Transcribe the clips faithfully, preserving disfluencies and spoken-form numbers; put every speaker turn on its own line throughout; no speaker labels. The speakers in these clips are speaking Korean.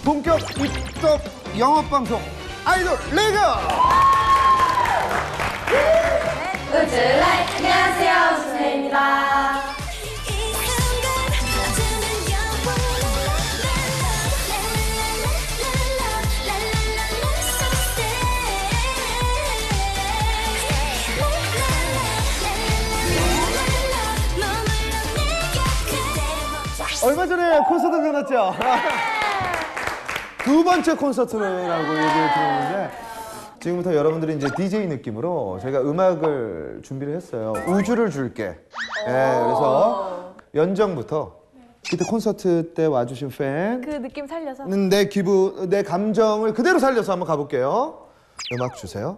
본격 입덕 영업방송 아이돌 레그!
우즈라이 안녕하세요, 우즈라이입니다.
얼마 전에 콘서트 끝났죠? 두 번째 콘서트라고 얘기를 들었는데 지금부터 여러분들이 이제 디제이 느낌으로 저희가 음악을 준비를 했어요. 우주를 줄게. 예, 그래서 연정부터 그때 콘서트 때 와주신 팬
그 느낌 살려서
내 기분, 내 감정을 그대로 살려서 한번 가볼게요. 음악 주세요.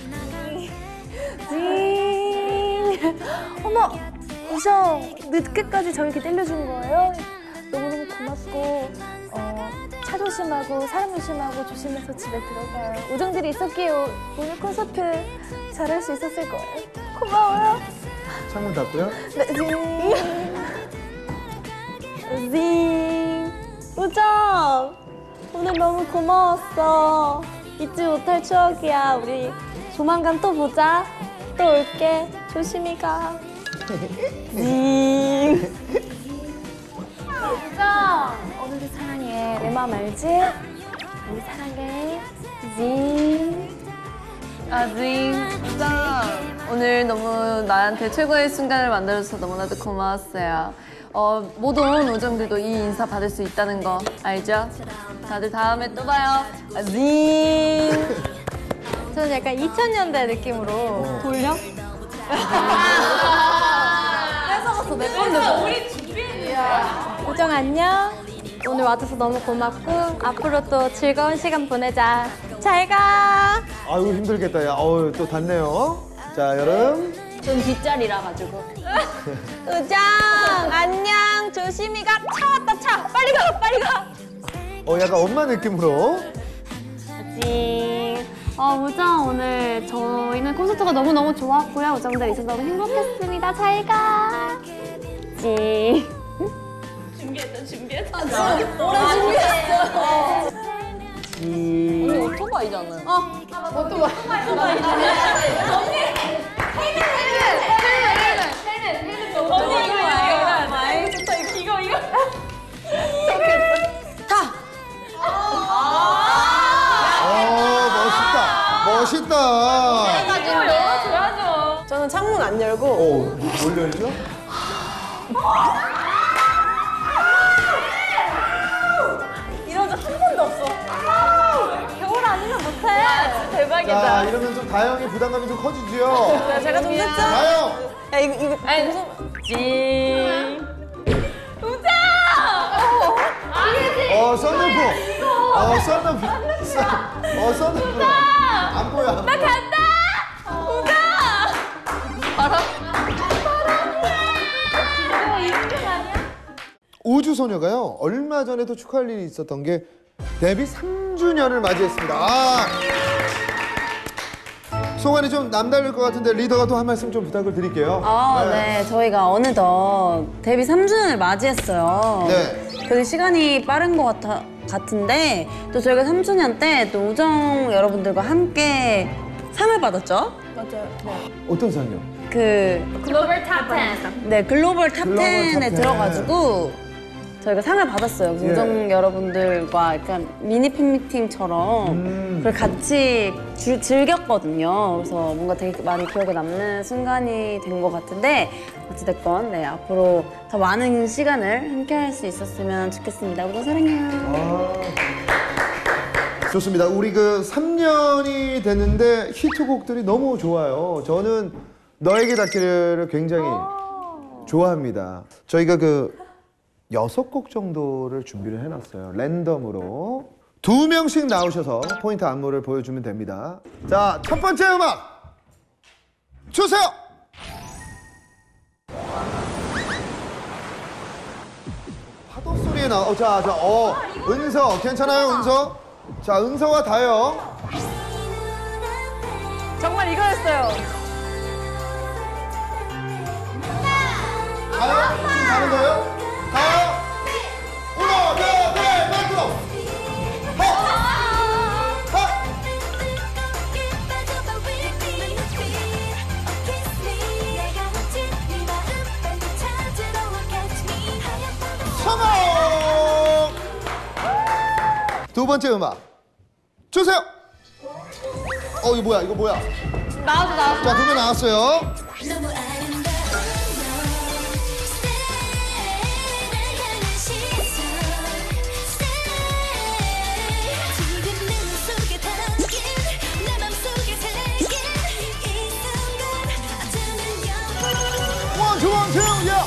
징. 어머, 우정 늦게까지 저희 이렇게 때려준 거예요? 너무너무 고맙고 어, 차 조심하고 사람 조심하고 조심해서 집에 들어가요. 우정들이 있었기에 오늘 콘서트 잘할 수 있었을 거예요. 고마워요.
창문 닫고요.
네, 징. 징. 우정 오늘 너무 고마웠어. 잊지 못할 추억이야. 우리 조만간 또 보자. 또 올게. 조심히 가. 징. 우정 오늘도 사랑해. 내 마음 알지? 우리 사랑해. 징.
아, 징. 우정 오늘 너무 나한테 최고의 순간을 만들어줘서 너무나도 고마웠어요. 어, 못 온 우정들도 이 인사 받을 수 있다는 거 알죠? 다들 다음에 또 봐요. 아, 징.
저는 약간 이천 년대 느낌으로 돌려?
뺏어봤어, 내 건데. 우리
우정 안녕. 오늘 와줘서 너무 고맙고 앞으로 또 즐거운 시간 보내자. 잘 가.
아유 힘들겠다. 야, 어우 또 닫네요. 자 여름.
전 뒷자리라 가지고.
우정 안녕. 조심히 가. 차 왔다 차. 빨리 가 빨리 가.
어 약간 엄마 느낌으로.
징. 어, 우정 오늘 저희는 콘서트가 너무너무 좋았고요. 우정들 있어서 너무 행복했습니다. 잘 가. 징.
준비했다, 준비했다. 아, 진짜? 오래 준비했어.
음...
우리 오토바이잖아. 어, 오토바이. 오토바이잖아. 언니! 헬멧, 헬멧! 헬멧, 헬멧. 언니, 이거, 이거. 아이, 좋다. 이거, 이거. 좋겠어. 타!
어 멋있다. 멋있다.
이거 열어줘야죠. 저는 창문 안 열고.
오, 뭘 열죠?
이런 적 한 번도 없어.
겨울 아니면 못해.
대박이다.
자 이러면 좀 다영이 부담감이 좀 커지죠?
제가 좀 늦죠?
다영!
야, 이거, 이거. 아니, 무슨. 징. 우정! 아니지.
어 썬루프. 어 썬루프. 어 썬루프. 안 보여. 안 보여.
나 간다! 우정! 바람?
우주소녀가요 얼마 전에도 축하할 일이 있었던 게 데뷔 삼 주년을 맞이했습니다. 아. 소감이 좀 남다를 것 같은데 리더가 또 한 말씀 좀 부탁을 드릴게요.
아, 네. 네. 저희가 어느덧 데뷔 삼 주년을 맞이했어요.
네.
되게 시간이 빠른 것 같아, 같은데 또 저희가 삼 주년 때 또 우정 여러분들과 함께 상을 받았죠?
맞아요. 네.
어떤 상이요?
그
글로벌 탑 텐.
네, 글로벌 탑
글로벌
텐에
탑 텐.
들어가지고 저희가 상을 받았어요. 그래서
예.
우정 여러분들과 약간 미니 팬미팅처럼
음.
그걸 같이 주, 즐겼거든요. 그래서 뭔가 되게 많이 기억에 남는 순간이 된 것 같은데 어찌됐건 네, 앞으로 더 많은 시간을 함께 할 수 있었으면 좋겠습니다. 우정 사랑해요.
아. 좋습니다. 우리 그 삼 년이 됐는데 히트곡들이 너무 좋아요. 저는 너에게 닿기를 굉장히 좋아합니다. 저희가 그 여섯 곡 정도를 준비를 해놨어요. 랜덤으로. 두 명씩 나오셔서 포인트 안무를 보여주면 됩니다. 자, 첫 번째 음악 주세요! 파도 소리에 나, 어, 자, 자, 어, 은서, 괜찮아요, 은서? 자, 은서와 다영.
정말 이거였어요.
다영? 지금 가는 거예요? 다영? 하나, 둘, 셋, 넷, 성공! 두 번째 음악 주세요. 어 이거 뭐야? 이거 뭐야?
나왔어, 나왔어.
자, 두 명 나왔어요. 원, 투, 원, 투, 야!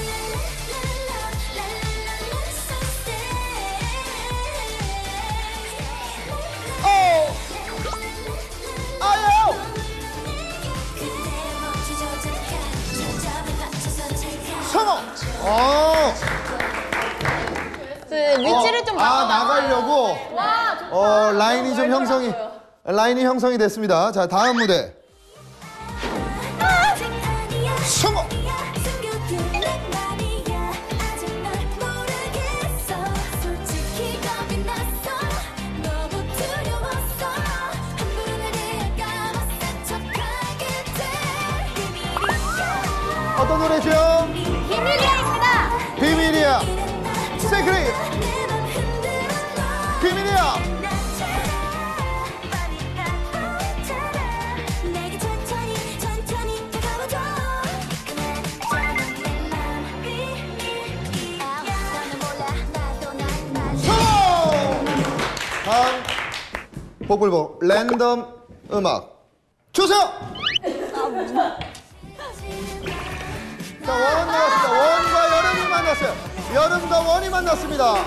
어! 아유! 성공! 어!
그 위치를 좀
아, 나가려고? 어, 라인이 좀 형성이, 라인이 형성이 됐습니다. 자, 다음 무대. 성공! 어떤 노래죠?
비밀이야입니다.
비밀이야. 세크릿. 비밀이야. 성공! 다음 복불복 랜덤 음악 주세요. 자, 원 나왔습니다. 원과 여름이 만났어요. 여름과 원이 만났습니다.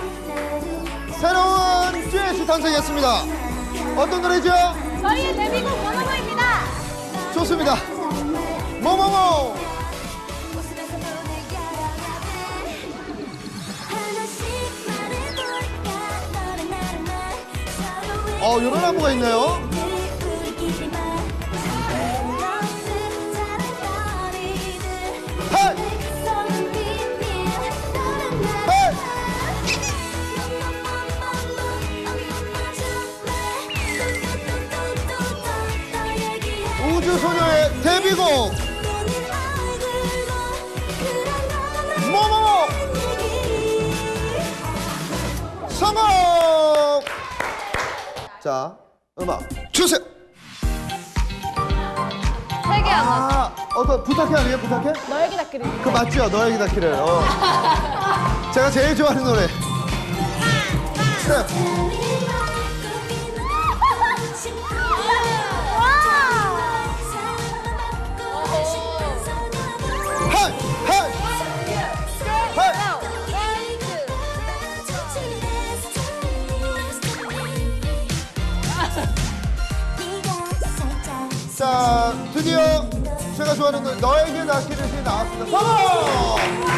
새로운 듀엣이 탄생했습니다. 어떤 노래죠?
저희의 데뷔곡 모모모입니다.
좋습니다. 모모모. 어, 이런 안무가 있네요. 헤이! 헤이! 우주소녀의 데뷔곡 모모모 성공! 자, 음악 주세요.
세 개 안 나왔어.
아, 어떤 부탁해 아니에요? 부탁해?
너에게 닿기를.
그 맞죠? 너에게 닿기를. 어. 제가 제일 좋아하는 노래. 스텝. 하이! 하이! 하이! 자, 드디어 제가 좋아하는 노래 너에게 닿기를 이제 나왔습니다. 성공!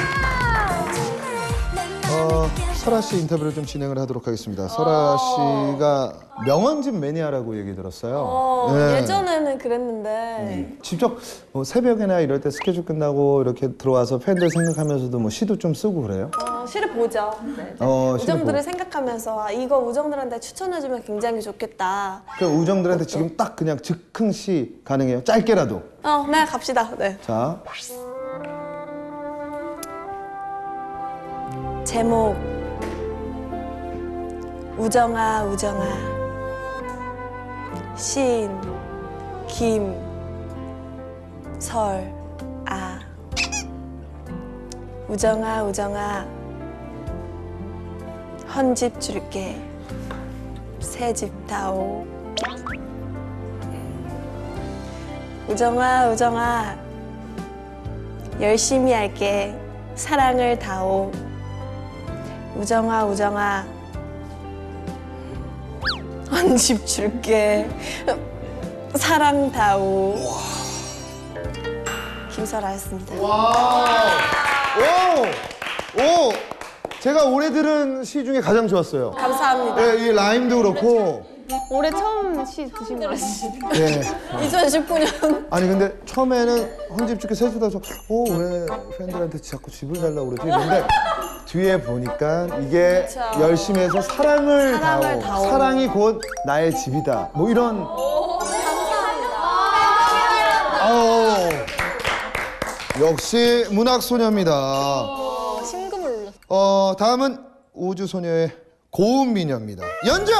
어, 설아 씨 인터뷰를 좀 진행을 하도록 하겠습니다. 설아 씨가 명언집 매니아라고 얘기 들었어요.
어,
네.
예전에는 그랬는데
직접 뭐 새벽이나 이럴 때 스케줄 끝나고 이렇게 들어와서 팬들 생각하면서도 뭐 시도 좀 쓰고 그래요?
어, 시를 보죠. 네.
어, 시를
우정들을
보고.
생각하면서 아, 이거 우정들한테 추천해주면 굉장히 좋겠다.
그 우정들한테 지금 딱 그냥 즉흥 시 가능해요? 짧게라도.
어, 네, 갑시다. 네.
자,
제목 우정아 우정아 시인 김설아 우정아 우정아 헌집 줄게 새집 다오 우정아 우정아 열심히 할게 사랑을 다오 우정아 우정아 헌집 줄게 사랑다오 김설아였습니다.
와, 오, 오, 제가 올해 들은 시 중에 가장 좋았어요.
감사합니다.
네, 이 라임도 그렇고.
올해 처음 시 드신 거예요?
네.
이천십구 년
아니 근데 처음에는 헌집 줄게 세주다서 오 왜 팬들한테 자꾸 집을 달라고 그러지? 근데 뒤에 보니까 이게
그쵸.
열심히 해서 사랑을,
사랑을
다오.
다오.
사랑이 곧 나의 집이다. 뭐 이런. 아우 역시 문학 소녀입니다.
심금을 울렸어.
어, 다음은 우주소녀의 고음 미녀입니다. 연정!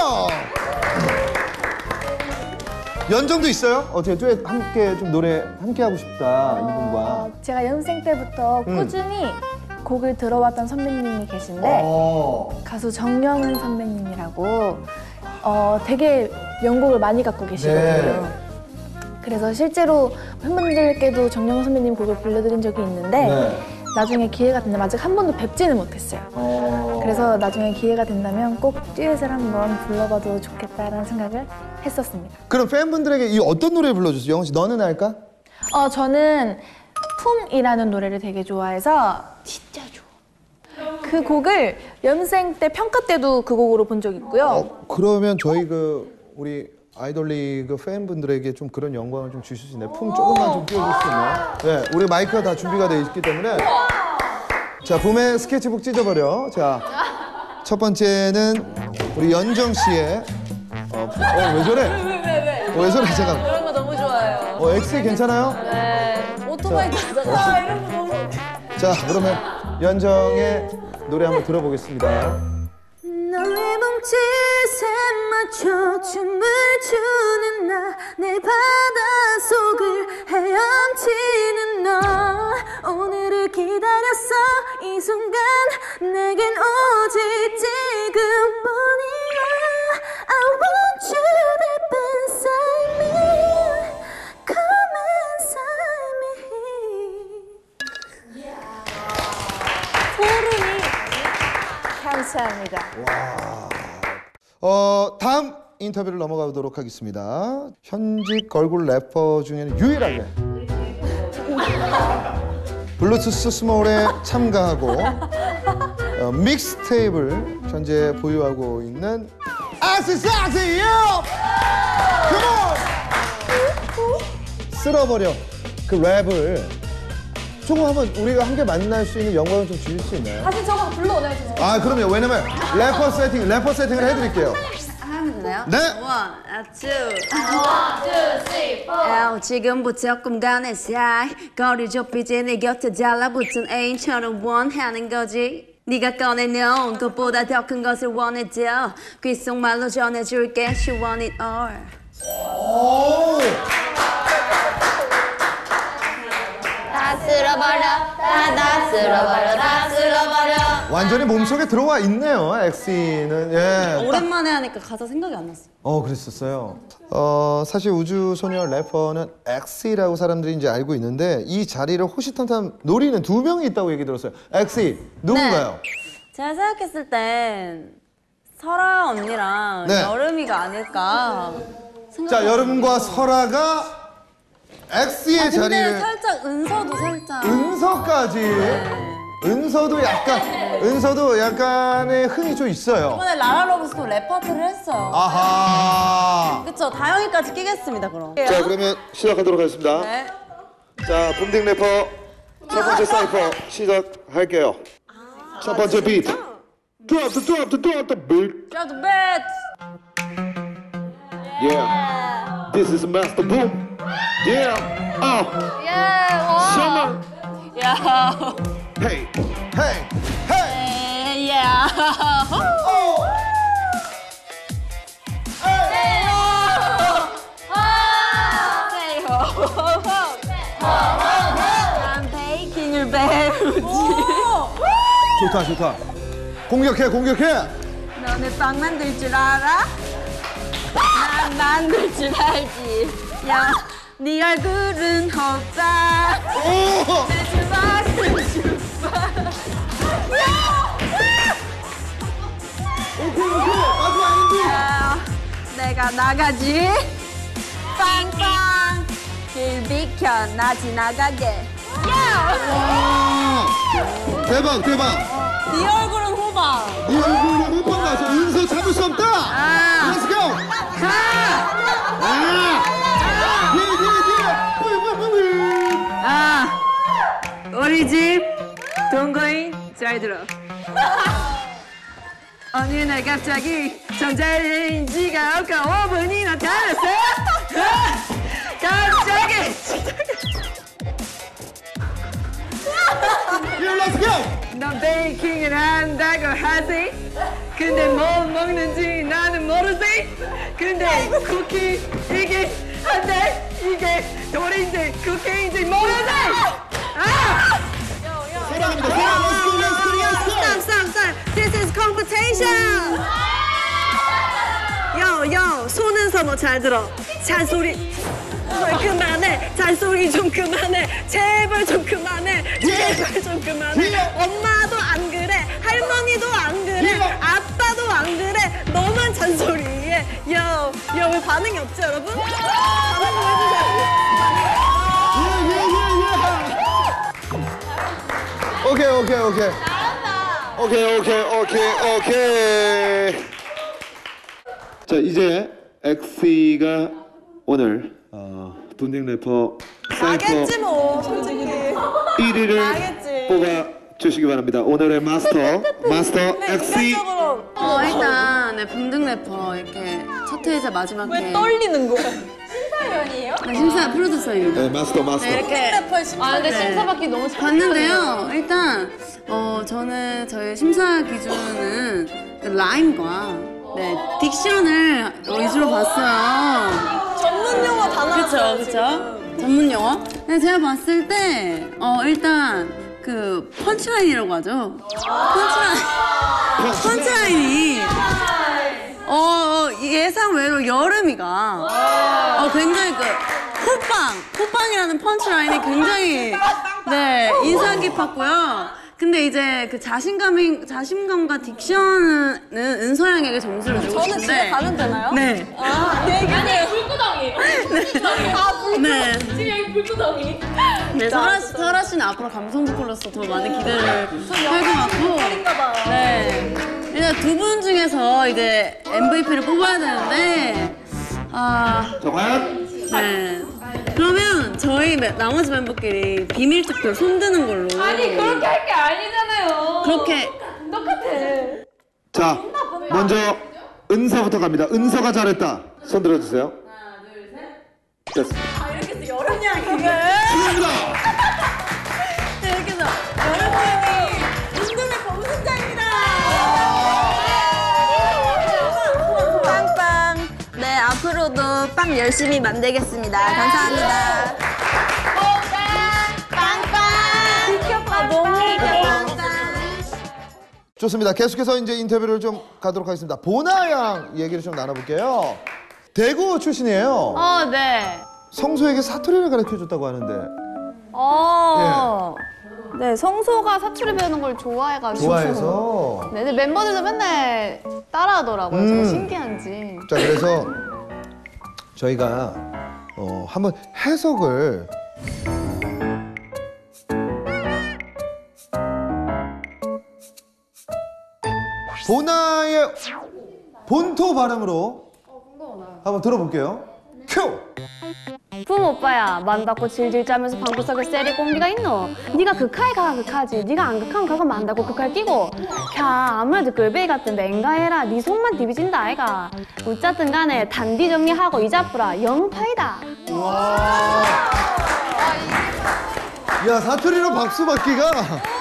연정도 있어요? 어떻게 듀엣 함께 좀 노래 함께 하고 싶다 이분과.
어, 제가 연습생 때부터
음.
꾸준히 곡을 들어왔던 선배님이 계신데
어.
가수 정영은 선배님이라고 어, 되게 명곡을 많이 갖고 계시거든요.
네.
그래서 실제로 팬분들께도 정영은 선배님 곡을 불러드린 적이 있는데
네.
나중에 기회가 된다면 아직 한 번도 뵙지는 못했어요.
어.
그래서 나중에 기회가 된다면 꼭 듀엣을 한번 불러봐도 좋겠다라는 생각을 했었습니다.
그럼 팬분들에게 이 어떤 노래 불러주세요? 영은 씨, 너는 알까?
어, 저는 품이라는 노래를 되게 좋아해서 진짜 좋아. 그 곡을 연생 때 평가 때도 그 곡으로 본 적 있고요.
어, 그러면 저희 그 우리 아이돌리그 팬분들에게 좀 그런 영광을 좀 주실 수 있나요? 품 조금만 좀 띄워줄 수 있나요? 네, 우리 마이크가 다 준비가 돼 있기 때문에. 자, 봄의 스케치북 찢어버려. 자, 첫 번째는 우리 연정 씨의 어, 어, 왜 저래? 어, 왜 저래? 잠깐.
이런 거 너무 좋아요.
어, 엑스 괜찮아요?
네. 오토바이 타다가 이런 거 너무.
자, 그러면 연정의 노래 한번 들어보겠습니다.
너의 몸짓에 맞춰 춤을 추는 나 내 바닷속을 헤엄치는 너 오늘을 기다렸어 이 순간 내겐 오직 지금뿐이야 I want you deep inside me Come inside me 소름이 감사합니다.
어, 다음 인터뷰를 넘어가도록 하겠습니다. 현직 걸그룹 래퍼 중에는 유일하게 블루투스 스몰에 참가하고 어, 믹스테이프를 현재 보유하고 있는 아시사시요! 쓸어버려 그 랩을 조금 한번 우리가 함께 만날 수 있는 영광을 좀 주실 수 있나요?
다시 저거 불러오나요? 죄송해요.
아 그럼요. 왜냐면 래퍼 세팅, 래퍼 세팅을 해드릴게요.
하면 되나요?
네.
One, two, L 지금부터 꿈간의 사이 거리 좁히지 내 곁에 달라붙은 애인처럼 원하는 거지 네가 꺼내놓은 것보다 더 큰 것을 원해도 귓속말로 전해줄게 She want it all
오!
다 쓸어버려, 다, 다 쓸어버려, 다 쓸어버려.
완전히 몸속에 들어와 있네요, 엑시는. 예.
오랜만에 하니까 가사 생각이 안 났어
어, 그랬었어요. 어, 사실 우주소녀 래퍼는 엑시라고 사람들이 이제 알고 있는데 이 자리를 호시탐탐 노리는 두 명이 있다고 얘기 들었어요. 엑시 누군가요?
제가 생각했을 땐 설아 언니랑
네.
여름이가 아닐까 생각
자, 여름과 설아가 엑시의
근데
자리를
살짝 은서도 살짝
은서까지. 은서도 약간 은서도 약간의 흥이 좀 있어요.
이번에 라라러브스도 랩 파트를 했어요
아하.
그쵸 다영이까지 끼겠습니다 그럼
자, 그러면 시작하도록 하겠습니다.
네.
자, 붐딩 래퍼 첫 번째 사이퍼 시작할게요. 첫 번째 비트. Drop the drop the drop the beat.
Drop the beat
Yeah. This is Master Boom. Yeah. Oh. Summer.
야
Hey. Hey. Hey.
야
Oh.
I'm baking your baby
좋다, 좋다. 공격해, 공격해.
너네 빵 만들 줄 알아? 난 만들 줄 알지 야, 네 얼굴은 오빠
오.
내 주방은 주방
오케이, 오케이. 아주 아닌데.
야, 내가 나가지 빵빵 길 비켜 나 지나가게 야!
와. 대박, 대박.
네 얼굴은 호박
이 얼굴로 못 만나서 은서 잡을 수 없다.
아.
Let's go. 가. 아. 예, 예, 예.
아, 우리 집 동거인 잘 들어. 어느 날 갑자기 전자레인지가 아까 오 분이나 달았어. 갑자기.
Yeah, let's go.
넌 베이킹을 한다고 하지. 근데 뭐 먹는지 나는 모르지. 근데 쿠키 이게 한데 이게 돌인지 쿠키인지 모르지. 아!
소랑입니다. 소랑, let's go, let's go, let's go.
Stop, stop, stop. This is competition. 요, 요, 손은서 잘 들어. 잔소리. 뭘 그만해. 잔소리 좀 그만해. 제발 좀 그만해. 제발 좀 그만해. 엄마도 안 그래. 할머니도 안 그래. 아빠도 안 그래. 너만 잔소리해. 요, 요, 왜 반응이 없지, 여러분? 반응 좀 해주세요.
예, 예, 예, 예. 오케이, 오케이, 오케이. 오케이, 오케이, 오케이, 오케이. 자, 이제 엑스이가 오늘 어, 돈쟁 래퍼 사이퍼
뭐, 솔직히.
일 위를
알겠지.
뽑아 주시기 바랍니다. 오늘의 마스터, 마스터 엑스이.
어, 일단, 네, 봉등 래퍼, 이렇게, 첫 회자 마지막에. 왜
떨리는 거야?
네, 심사 프로듀서입니다.
네, 마스터, 마스터.
네, 이렇게.
아 근데 심사 받기 너무 잘
봤는데요. 일단, 어, 저는 저희 심사 기준은 그 라임과, 네, 딕션을 위주로 봤어요.
전문 용어 단어.
그쵸, 그쵸. 전문 용어? 근데 제가 봤을 때, 어, 일단, 그, 펀치라인이라고 하죠. 펀치라인. 펀치라인이, 어, 예상 외로 여름이가, 어, 굉장히 그, 호빵, 호빵이라는 펀치라인이 굉장히, 네, 인상 깊었고요. 근데 이제 그 자신감이, 자신감과 딕션은 은서양에게 점수를 주고
저는
싶은데.
집에 가면 되나요?
네.
아, 얘기해요.
불구덩이.
아, 불
네.
지금 여기 불구덩이.
네, 설아, 씨- 설아 씨는 앞으로 감성 보컬로서 더 많은 기대를 할 것 같고. 네. 일단 두 분 중에서 이제 엠브이피를 뽑아야 되는데, 아,
자, 과연?
네. 그러면 저희 매- 나머지 멤버끼리 비밀 투표 손드는 걸로.
아니 그렇게 할 게 아니잖아요.
그렇게.
똑같아.
자, 먼저 은서부터 갑니다. 은서가 잘했다. 손 들어주세요.
하나, 둘, 셋.
됐습니다.
아, 이렇게 해서 여름양 그게.
축하합니다.
네, 이렇게 해서 여름양이 운동의 우승자입니다.
빵빵. 네, 앞으로도 빵 열심히 만들겠습니다. 감사합니다. 빵빵.
지켜봐, 너무
빵빵.
좋습니다. 계속해서 이제 인터뷰를 좀 가도록 하겠습니다. 보나 양 얘기를 좀 나눠볼게요. 대구 출신이에요.
어, 네.
성소에게 사투리를 가르쳐줬다고 하는데
어. 네, 성소가 사투리 배우는 걸 좋아해가지고.
좋아해서.
네, 근데 멤버들도 맨날 따라하더라고요.
음.
저거 신기한지.
자, 그래서 저희가 어, 한번 해석을 보나의 본토 발음으로 한번 들어볼게요. 큐!
품 오빠야, 만다고 질질 짜면서 방구석에 세리 공기가 있노? 네가 극하에 가가 극하지. 네가 안 극하면 가가 만다고 극할 끼고. 캬, 아무래도 끌베이 같은 맹가해라. 네 속만 디비진다 아이가. 어쨌든 간에 단디 정리하고 이자뿌라 영파이다.
와. 야, 사투리로 박수 받기가.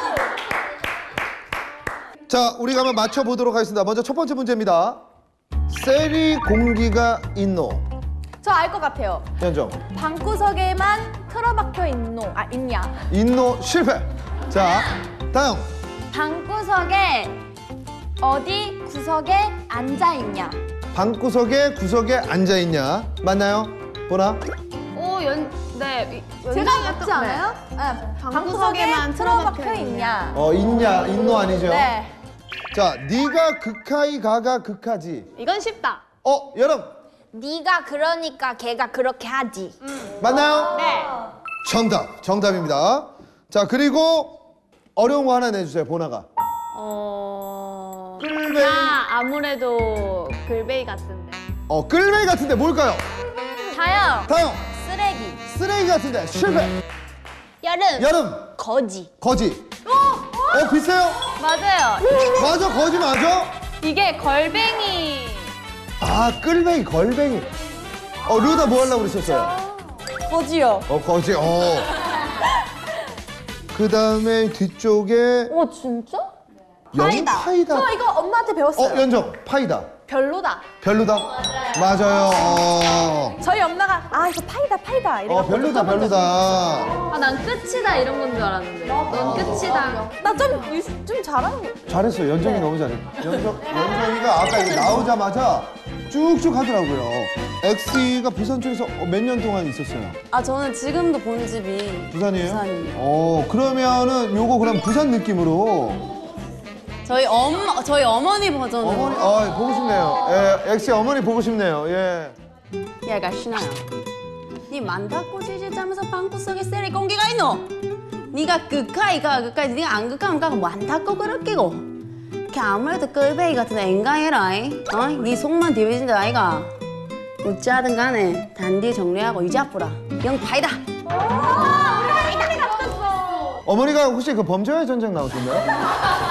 자, 우리가 한번 맞춰보도록 하겠습니다. 먼저 첫 번째 문제입니다. 세리 공기가 있노.
저 알 것 같아요.
현정.
방구석에만 틀어박혀 있노. 아, 있냐?
있노 실패. 자, 다영.
방구석에 어디 구석에 앉아 있냐?
방구석에 구석에 앉아 있냐? 맞나요? 보나?
오, 연, 네. 제가 맞지 않아요? 네. 방구석에만 틀어박혀 있냐?
어, 있냐? 있노 아니죠?
네.
자, 네가 극하이 가가 극하지.
이건 쉽다.
어, 여러분
네가 그러니까 걔가 그렇게 하지.
맞나요?
네.
정답, 정답입니다. 자, 그리고 어려운 거 하나 내주세요, 보나가.
어.
끌베이.
야, 아무래도 글베이 같은데.
어, 끌베이 같은데 뭘까요?
다영.
다영.
쓰레기.
쓰레기 같은데 실패.
여름.
여름.
거지.
거지. 어, 비슷해요?
맞아요.
맞아, 거지 맞아?
이게 걸뱅이.
아, 끌뱅이, 걸뱅이. 어, 루다 뭐 하려고 그랬었어요?
거지요.
어, 거지, 어. 그 다음에 뒤쪽에
오 진짜?
영파이다.
저 이거 엄마한테 배웠어요.
어, 연정 파이다.
별로다.
별로다. 맞아요. 어,
저희 엄마가 아 이거 파이다 파이다 이래.
어 별로다 별로다.
아, 난 끝이다 이런 건 줄 알았는데. 넌 끝이다.
나좀 좀 잘하는 거.
잘했어요. 연정이 너무 잘해. 연정 연정이가 아까 이거 나오자마자 쭉쭉 하더라고요. 엑스가 부산 쪽에서 몇 년 동안 있었어요.
아 저는 지금도 본집이
부산이에요?
부산이에요.
어 그러면은 요거 그럼 부산 느낌으로.
저희 엄마 저희 어머니 버전으로.
어머니, 아 보고 싶네요. 예, 엑시 어머니 보고 싶네요. 예.
얘가 신아야. 니 많다고 지지자면서 방구석에 셀이 공기가 있노? 니가 그까이 가 그까이 니가 안 그까면 가고 많다고 그렇게고. 걔 아무래도 끌베이 같은 앵가해라. 어? 니 속만 디비진다 아이가. 어찌하든 간에 단디 정리하고 이제 아프라. 영 파이다.
어머니가 혹시 그 범죄와의 전쟁 나오셨나요?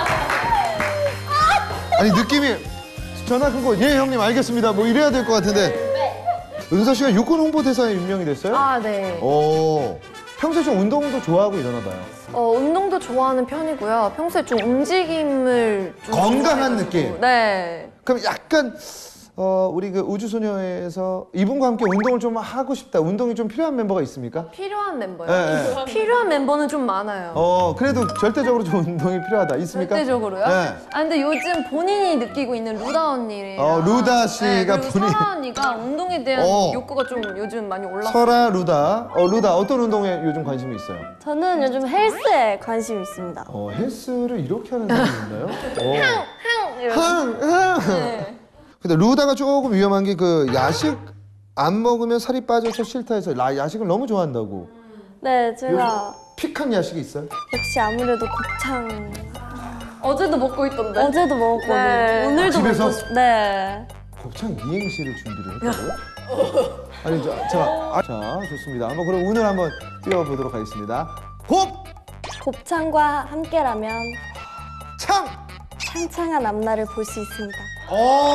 아니 느낌이 전화 끊고 예 형님 알겠습니다 뭐 이래야 될 것 같은데. 은서 씨가 육군 홍보대사에 임명이 됐어요?
아, 네.
오, 평소에 좀 운동도 좋아하고 이러나 봐요.
어, 운동도 좋아하는 편이고요. 평소에 좀 움직임을 좀
건강한
좋아해가지고.
느낌?
네.
그럼 약간 어, 우리 그 우주소녀에서 이분과 함께 운동을 좀 하고 싶다. 운동이 좀 필요한 멤버가 있습니까?
필요한 멤버요?
네, 네.
필요한 멤버는 좀 많아요.
어, 그래도 절대적으로 좀 운동이 필요하다. 있습니까?
절대적으로요?
네.
아, 근데 요즘 본인이 느끼고 있는 루다 언니랑
어, 루다 씨가
네, 그리고
본인-
설아 언니가 운동에 대한
어.
욕구가 좀 요즘 많이 올라서
설아, 루다. 어, 루다 어떤 운동에 요즘 관심이 있어요?
저는 요즘 헬스에 관심이 있습니다.
어, 헬스를 이렇게 하는 사람이 있나요? 어.
항! 이러면서.
흥, 흥. 근데 루다가 조금 위험한 게 그 야식 안 먹으면 살이 빠져서 싫다 해서 라, 야식을 너무 좋아한다고.
네, 제가
픽한 야식이 있어요?
역시 아무래도 곱창
어제도 먹고 있던데.
어제도 먹었거든요.
네.
오늘도
집에서?
먹고 싶... 네.
곱창 이행시를 준비를 했다고요? 아니, 저, 자, 아, 자, 좋습니다. 한번 그럼 운을 한번 띄워보도록 하겠습니다. 곱!
곱창과 함께라면
창!
창창한 앞날을 볼 수 있습니다.
오!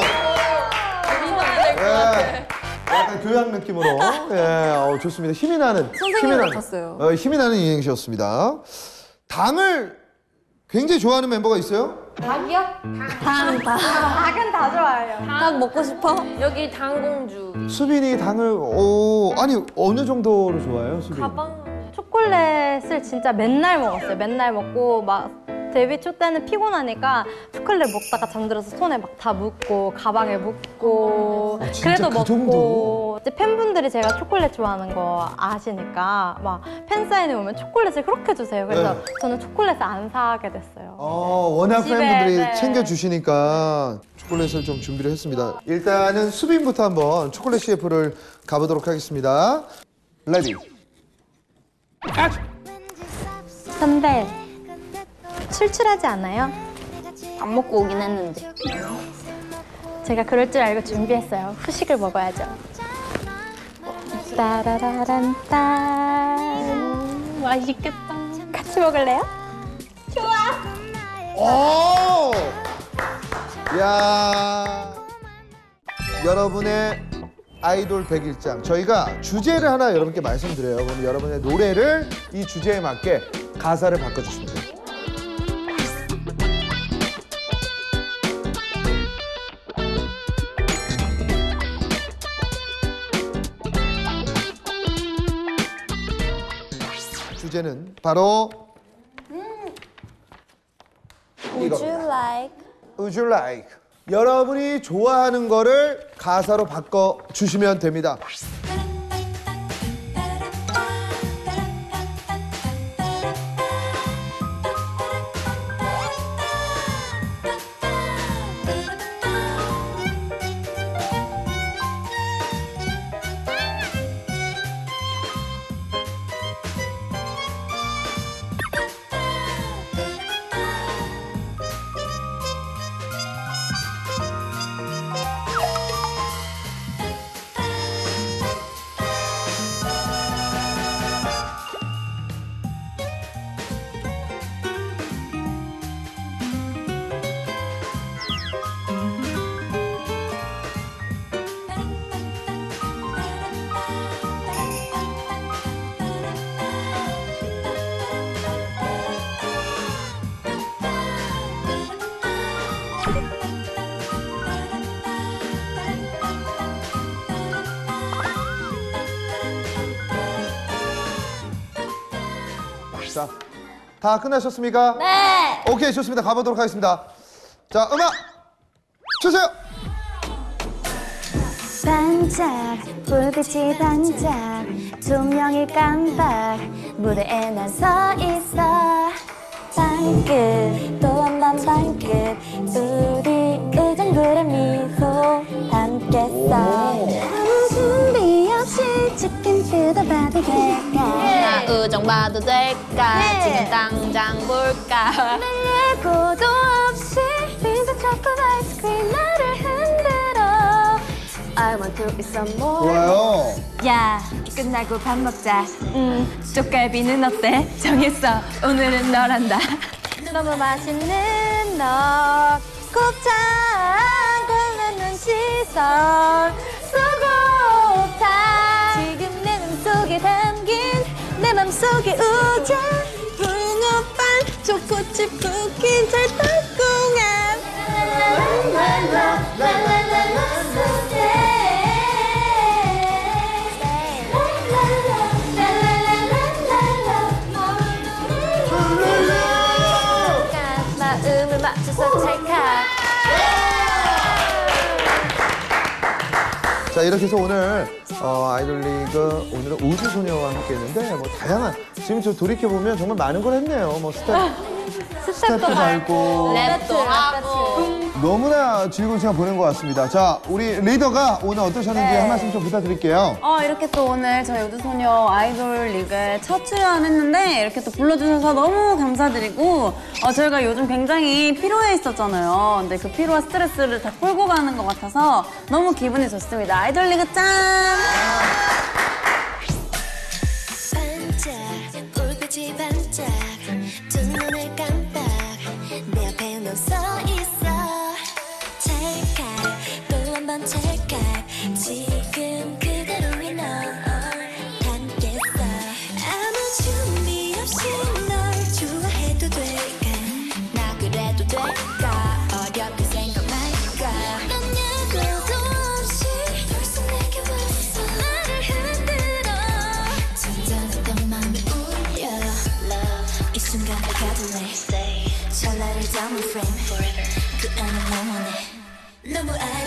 예. 약간 교양 느낌으로. 예, 어, 좋습니다. 힘이 나는.
선생님
힘이 나는,
같았어요.
어, 힘이 나는 이행시였습니다. 당을 굉장히 좋아하는 멤버가 있어요?
닭이요?
당, 당. 닭은 다 좋아해요. 닭 먹고 싶어?
여기 당공주.
수빈이 당을, 오, 아니, 어느 정도로 좋아해요, 수빈이?
가방.
초콜릿을 진짜 맨날 먹었어요. 맨날 먹고 막 데뷔 초 때는 피곤하니까 초콜릿 먹다가 잠들어서 손에 막 다 묻고 가방에 묻고
아, 진짜
그래도
그
먹고
정도로?
이제 팬분들이 제가 초콜릿 좋아하는 거 아시니까 막 팬사인회 오면 초콜릿을 그렇게 주세요. 그래서
네.
저는 초콜릿을 안 사게 됐어요.
어, 워낙
집에,
팬분들이
네.
챙겨주시니까 초콜릿을 좀 준비를 했습니다. 일단은 수빈부터 한번 초콜릿 씨에프를 가보도록 하겠습니다. 레디.
선배 출출하지 않아요?
밥 먹고 오긴 했는데.
제가 그럴 줄 알고 준비했어요. 후식을 먹어야죠. 따라라란딴 맛있겠다. 같이 먹을래요?
오! 야 여러분의 아이돌 백일장 저희가 주제를 하나 여러분께 말씀드려요. 그럼 여러분의 노래를 이 주제에 맞게 가사를 바꿔주시면 돼요. 주제는 바로
Would you like?
Would you like? 여러분이 좋아하는 거를 가사로 바꿔 주시면 됩니다. 자, 다 끝나셨습니까? 네. 오케이, 좋습니다. 가보도록 하겠습니다. 자, 음악 주세요.
반짝 불빛이 반짝 조명이 깜빡 무대에 난 서 있어 방긋 또 한 번 방긋 우리 의정부의 미소 담겠어 아무 준비 없이 치킨 뜯어봐도 될까
나 우정 봐도 될까? 지금 당장 볼까?
날 예고도 없이 빈서 초콜릿 아이스크림 나를 흔들어 I want to eat some more
좋아요.
야 끝나고 밥 먹자 음 쪽갈비는 어때? 정했어 오늘은 너란다 너무 맛있는 너 곱창 걸르는 시선 소곱창 지금 내 맘속에 담긴 내 맘속에 우정 붕어빵 초코칩 쿠키 찰떡궁합 마음을 맞춰서 찰칵
자, 이렇게 해서 오늘 어, 아이돌 리그 오늘은 우주소녀와 함께 했는데 뭐 다양한 지금 저 돌이켜 보면 정말 많은 걸 했네요. 뭐 스텝 스텝도 밟고
랩도 하고.
너무나 즐거운 시간 보낸 것 같습니다. 자, 우리 리더가 오늘 어떠셨는지 한 말씀 좀 부탁드릴게요.
어, 이렇게 또 오늘 저희 우주소녀 아이돌 리그에 첫 출연했는데 이렇게 또 불러주셔서 너무 감사드리고 어, 저희가 요즘 굉장히 피로해 있었잖아요. 근데 그 피로와 스트레스를 다 풀고 가는 것 같아서 너무 기분이 좋습니다. 아이돌 리그 짱!
반짝 불빛이 반짝 두 눈을 깜빡 내 옆에 너 서 있어 찰칵 또 한 번 찰칵 지금 그대로의 널 담겠어 아무 준비 없이 널 좋아해도 될까 나 그래도 될까 어렵게 생각 말까 난 예고도 없이 벌써 내게 왔어 나를 흔들어 잔잔했던 맘이 울려 Love 이 순간을 가질래 찰나를 담은 frame 그 안에 영원해 너무 알